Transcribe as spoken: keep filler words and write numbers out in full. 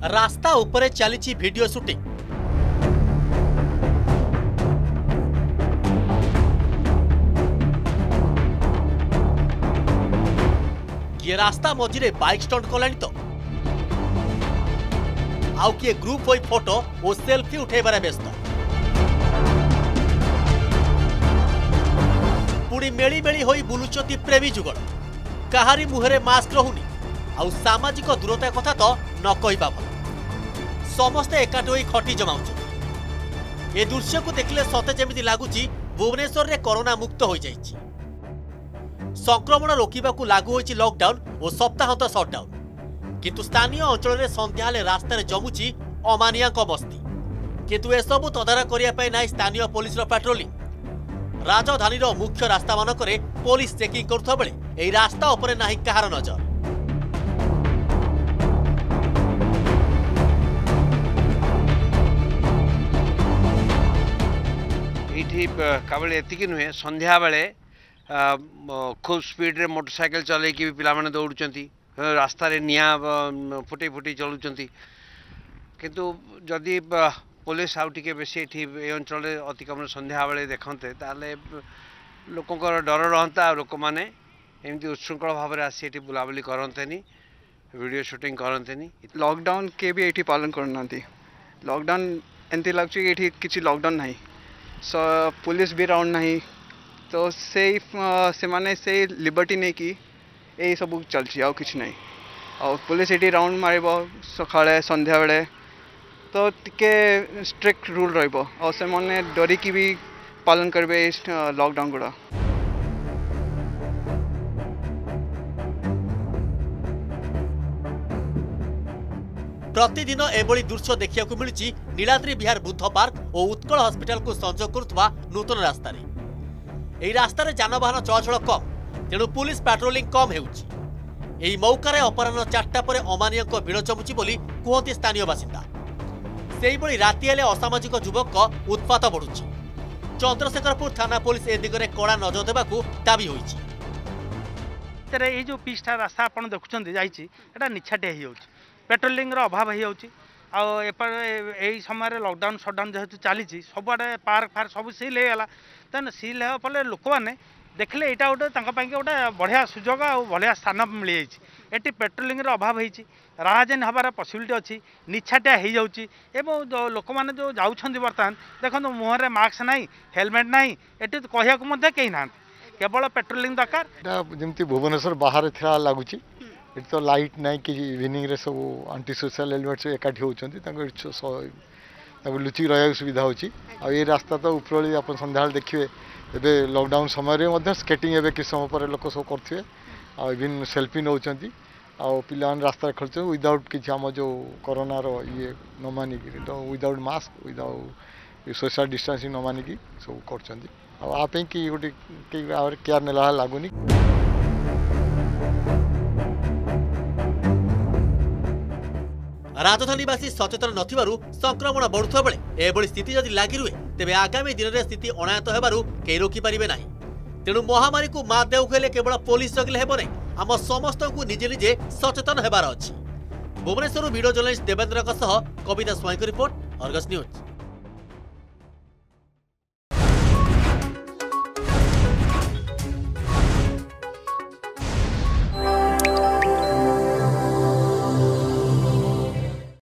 रास्ता उपरे चली वीडियो शूटिंग। किए रास्ता मझिरे बाइक स्टंट कलानी तो आउ किए ग्रुप होई फोटो और सेल्फी उठेबार व्यस्त। पुणी मेली मेली होई बुलुचती प्रेमी जुगल। कहारी मुहरे मास्क रहुनी आउ सामाजिक दूरता कथा तो न कहबा भल। समस्ते एकाठी होई खटी जमाउछ। ए दृश्य को देखले सते जेमिति लागुची भुवनेश्वर रे कोरोना मुक्त होई जाईची। संक्रमण रोकबाकू लागू होईची लॉकडाउन और सप्ताहांत सटडाउन। किंतु स्थानीय अंचल में संध्या रास्तार जमुची अमानिया मस्ती। किंतु एसबू तदारख करने ना स्थानीय पुलिस पेट्रोलिंग। राजधानी मुख्य रास्ता मानक पुलिस चेकिंग करुवा बेले एही रास्ता उपरे नाही कहार नजर। ये केवल एतिक नुहे संध्या बेले खूब स्पीड रे मोटरसाइकिल चल भी पिला माने दौड़ुचंती रास्ता रे निया फुटे फुटे चलुचंती। किंतु जदि पुलिस आउ टिके बेसी ए अंचल अतिक्रमण संध्या बेले देखते ताले लोकंकर डर रहता। लोक मैंने एमती उच्छृंखल भाव में आसी ये बुलाबुली करते वीडियो शूटिंग करते। लॉकडाउन के भी ये पालन करना। लॉकडाउन एमती लगुच कि किसी लॉकडाउन ना सो पुलिस भी राउंड ना तो से से माने से लिबर्टी नहीं कि यही सब चलती आउ किसी नहीं। और पुलिस ये राउंड मार सका संध्या बेले तो टिके स्ट्रिक्ट रूल रहिबो और से माने डरिकी भी पालन करबे लॉकडाउन गुड़ा। प्रतिदिन एभली दृश्य देखा मिलूची नीलाद्री विहार बुद्ध पार्क और उत्कल हॉस्पिटल को संजोग करुवा नूतन रास्ता। यही रास्तार जानवाहन चलाचल कम तेणु पुलिस पेट्रोलिंग कम होउची। मौकारे अपराह्न चारटा पर अमानिया भिड़ जमुची बोली कहते स्थानीय बासिंदा। से ही राति हेले असामाजिक युवक उत्पात बढ़ुची। चंद्रशेखरपुर थाना पुलिस ए दिगरे कड़ा नजर देवाकू दाबी होईची। ये जो पिछटा रास्ता आप देखुं जाइए निछाटे हो पेट्रोलिंग अभाव हो यही समय लॉकडाउन सटडाउन जेहेतु चली सबुआडे पार्क फार्क सब सिल होगा तेना सिल होगा फल लोक मैंने देखले यहाँ गोटे गोटे बढ़िया सुजोग और बढ़िया स्थान मिल जाए। ये पेट्रोलिंग अभाव होती राजन हबार पसिबिलिटी अच्छी निछाटिया हो जाऊँगी। लोक मैंने जो जाऊँच बर्तमान देखो मुहर मास्क ना हेलमेट ना ये कहूँ कहीं ना केवल पेट्रोलिंग दरकार। जमी भुवनेश्वर बाहर थी लगुच ये तो लाइट ना कि इवनिंग रे सब आंटी सोशल एलिमेंट्स एकाठी होती लुचिक रहा सुविधा होची। आ ये रास्ता तो उपरली आप संध्या देखिए एबे लॉकडाउन समय स्केटिंग एबे किस समय पर लोक सब करेंगे आ इवन सेल्फी नौ पिला रास्ता खेलते विदाउट किसी आम जो कोरोना रो ये न मानिक without mask without social distancing न मानिक सब कर कि गोटे केयर नेला लगुनि। राजधानीवासी सचेतन नथिबारु संक्रमण बढ़ुवा बेले एभली स्थिति जदि लागी रुहे तेबे आगामी दिन में स्थिति अनायत हेबारु केही रोकी पारिबे नाही। तेणु महामारी को मात देउ हेले केवल पुलिस जगिले हेबो नाही आम समस्त को निजे निजे सचेतन हेबार अछि। Bhubaneswar video journalist Devendra Kavita Swain report Argus news.